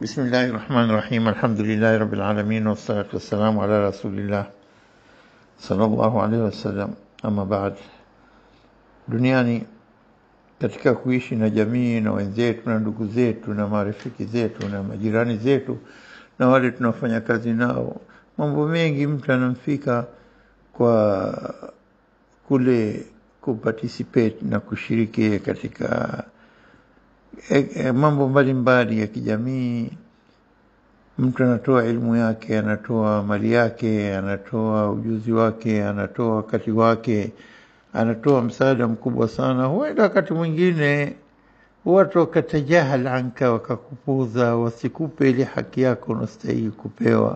بسم الله الرحمن الرحيم الحمد لله رب العالمين والصلاة والسلام على رسول الله صلى الله عليه وسلم. Ama baad, duniani katika kuishi na jamii na wenzetu na ndugu zetu na marafiki zetu na majirani zetu na wale tunafanya kazi nao, mambo mengi mtu anamfika kwa kule kuparticipate na kushiriki katika mambo mbalimbali ya kijamii. Mtu anatoa elimu yake, anatoa mali yake, anatoa ujuzi wake, anatoa wakati wake, anatoa msaada mkubwa sana. Huenda wakati mwingine watu wakatajahal anka, wakakupuza, wasikupe ile haki yako unastahili kupewa.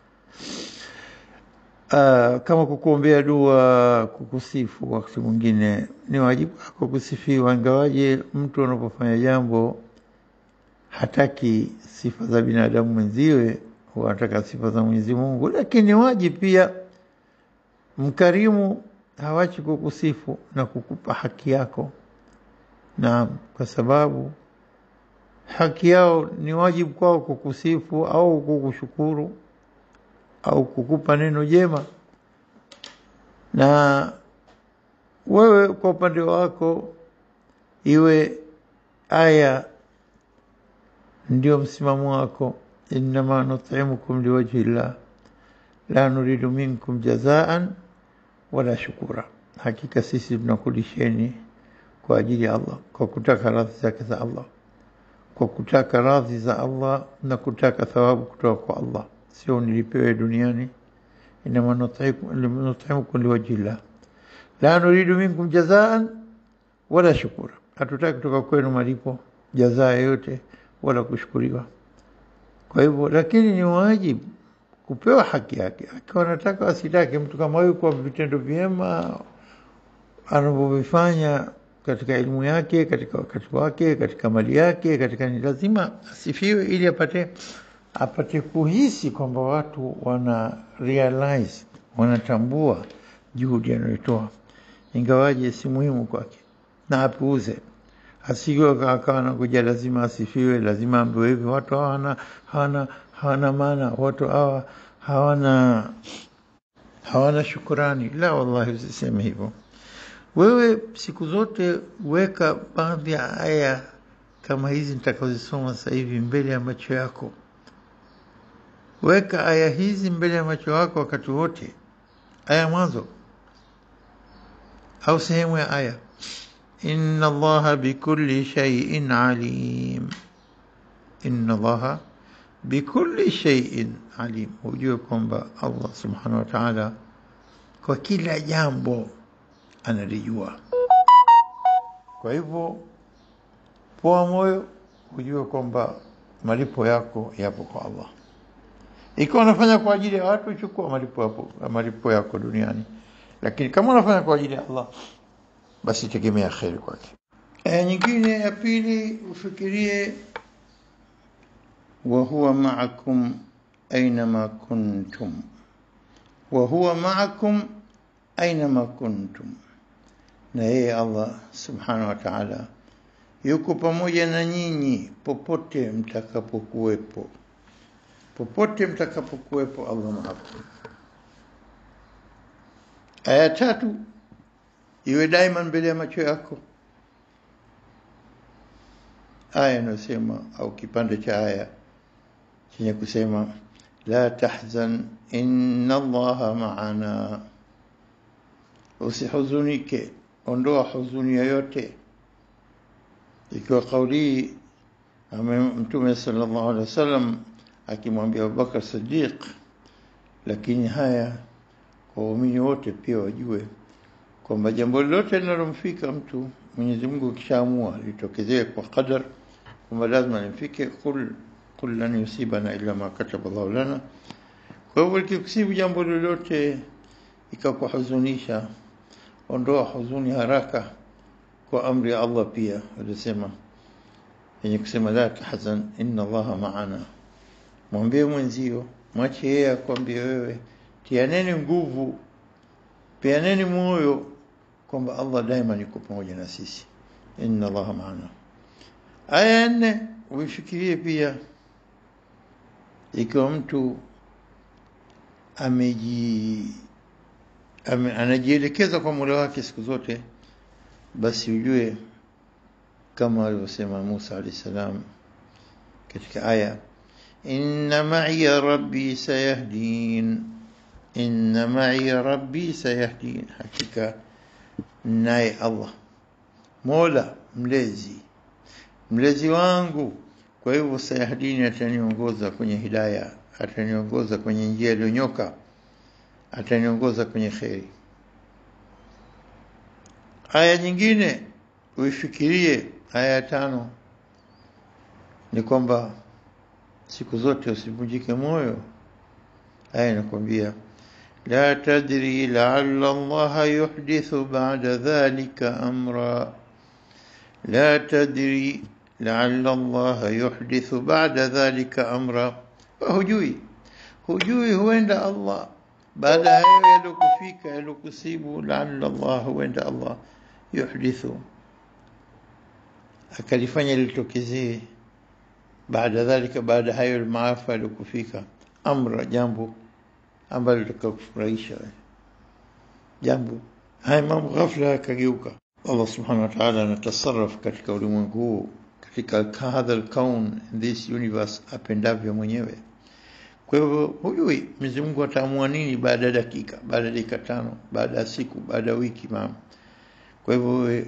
Kama kukuombea dua, kukusifu, wakati mwingine ni wajibu wako kusifiwa, ingawaje mtu anapofanya jambo hataki sifa za binadamu mwenziwe, anataka sifa za Mwenyezi Mungu. Lakini wajibu pia, mkarimu hawachi kukusifu na kukupa haki yako. Na kwa sababu haki yao ni wajibu kwao kukusifu au kukushukuru au kukupa neno jema. Na wewe kwa upande wako iwe aya ndio msimamo wako, innama nut'imukum liwajhi llah la nuridu minkum jazaan wala shukura, hakika sisi tunakulisheni kwa ajili ya Allah, kwa kutaka radhi zake za Allah, kwa kutaka radhi za Allah na kutaka thawabu kutoka kwa Allah, sio nilipewe duniani. Innama nut'imukum liwajhi llah la nuridu minkum jazaan wala shukura, hatutaki kutoka kwenu malipo, jazaa yote wala kushukuriwa. Kwa hivyo, lakini ni wajibu kupewa haki yake. Akiwa anataka asitake, mtu kama huyu kwa vitendo vyema anavyofanya katika elimu yake, katika wakati wake, katika mali yake, katika, ni lazima asifiwe ili apate kuhisi kwamba watu wana realize, wanatambua juhudi anayotoa, ingawaje si muhimu kwake, na apuuze. Asiwe akawa anakuja lazima asifiwe, lazima ambiwe hivi. Watu hawana maana, watu hawana shukrani. La, wallahi usiseme hivyo. Wewe siku zote weka baadhi ya aya kama hizi nitakazosoma sasa hivi mbele ya macho yako. Weka aya hizi mbele ya macho yako wakati wote, aya mwanzo au sehemu ya aya. Inna Allaha bikulli shay'in alim. Inna Allaha bikulli shay'in alim. Ujue kwamba Allah subhanahu wa ta'ala kwa kila jambo analijua. Kwa hivyo poa moyo, ujue kwamba malipo yako yapo kwa Allah. Ikiwa unafanya kwa ajili ya watu, chukua malipo yako duniani. Lakini kama unafanya kwa ajili ya Allah, basi tegemea kheri kwake. Aya nyingine ya pili, ufikirie wa huwa ma'akum aynama kuntum. Wa huwa ma'akum aynama kuntum. Na yeye Allah subhanahu wa ta'ala yuko pamoja na nyinyi popote mtakapokuwepo. Popote mtakapokuwepo Allah ma'akum. Aya tatu iwe daima mbele ya macho yako. Aya inasema, au kipande cha aya chenye kusema la tahzan inna Allaha ma'ana. Usihuzunike, ondoa huzuni yoyote. Ikiwa kauli Mtume sallallahu alaihi wasallam akimwambia Abubakar Siddiq, lakini haya kwa waumini wote pia wajue kwamba jambo lolote linalomfika mtu, Mwenyezi Mungu kishaamua litokezee kwa qadar, kwamba lazima limfike. Qul lan yusibana illa ma kataba Allahu lana. Kwa hivyo ikikusibu jambo lolote ikakuhuzunisha, ondoa huzuni haraka kwa amri ya Allah. Pia alisema yenye kusema la tahzan inna Allaha ma'ana. Mwambie mwenzio, mwache yeye akwambie wewe, tianeni nguvu, pianeni moyo kwamba Allah daima yuko pamoja na sisi. Inna Allaha ma'ana. Aya 4 uifikirie pia ikiwa mtu anajielekeza kwa Mola wake siku zote, basi ujue kama alivyosema Musa alayhi salam katika aya, inna ma'iya rabbi sayahdin, inna ma'iya rabbi sayahdin, hakika naye Allah Mola mlezi wangu, kwa hivyo sayahdini, ataniongoza kwenye hidayah, ataniongoza kwenye njia iliyonyoka, ataniongoza kwenye khairi. Aya nyingine uifikirie, aya 5, ni kwamba siku zote usivunjike moyo. Aya inakwambia la tadri la'alla Allah yuhdithu ba'da dhalika amra, la tadri la'alla Allah yuhdithu ba'da dhalika amra, hujui huenda Allah baada ya yalokufika yalokusibu, la'alla Allah, huenda Allah yuhdithu akalifanya litokezee, baada dhalika, baada hayo maafa yalokufika, amra, jambo ambalo litakufurahisha, jambo haya mambo ghafla yakageuka. Allah subhanahu wa ta'ala anatasarraf katika ulimwengu, katika hadha al-kaun, this universe, apendavyo mwenyewe. Kwa hivyo hujui Mwenyezi Mungu ataamua nini baada ya dakika, baada ya dakika 5, baada ya siku, baada ya wiki, mama. Kwa hivyo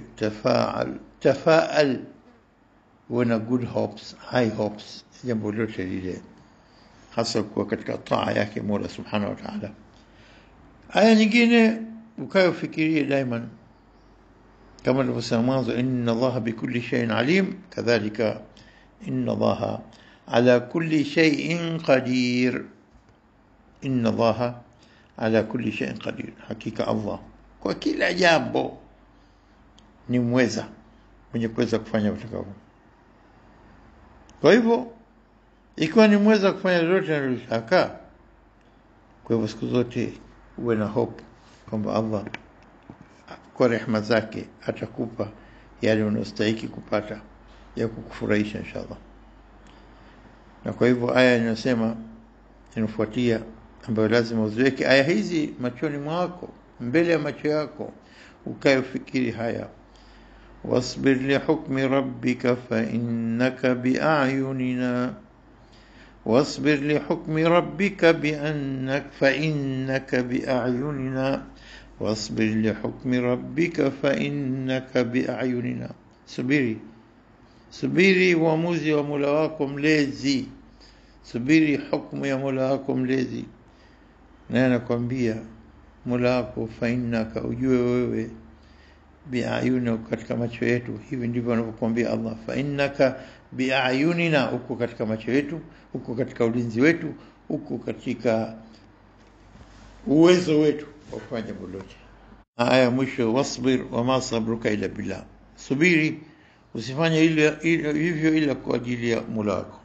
tafaal wana good hopes, high hopes, jambo lote lile, hasa kwa katika taa yake Mola subhanahu wa ta'ala. Aya nyingine ukayofikirie daima, kama nilivyosema mwanzo, inna Allaha bikulli shay'in alim, kadhalika inna Allaha ala kulli shay'in qadir, inna Allaha ala kulli shay'in qadir, hakika Allah kwa kila jambo ni mweza, mwenye kuweza kufanya utakavyo. Kwa hivyo ikiwa ni mweza kufanya lolote analotaka, kwa hivyo siku zote uwe na hope kwamba Allah kwa rehema zake atakupa yale unayostahili kupata ya kukufurahisha inshallah. Na kwa hivyo aya inasema, inafuatia, ambayo lazima uziweke aya hizi machoni mwako, mbele ya macho yako, ukayofikiri haya, wasbir li hukmi rabbika fa innaka bi'ayunina, wasbir li hukmi rabbika fa innaka bi'ayunina, wasbir li hukmi rabbika fa innaka bi'ayunina, subiri uamuzi wa Mola wako mlezi, subiri hukumu ya Mola wako mlezi. Na anakuambia Mola wako, fa innaka, ujue wewe, bi'ayunina, katika macho yetu. Hivi ndivyo anavyokuambia Allah, fa innaka bi'ayunina, uko katika macho yetu, uko katika ulinzi wetu, uko katika uwezo wetu wa kufanya lolote. Aya mwisho, wasbir wama sabruka illa billah, subiri, usifanye hivyo ila kwa ajili ya Mola wako.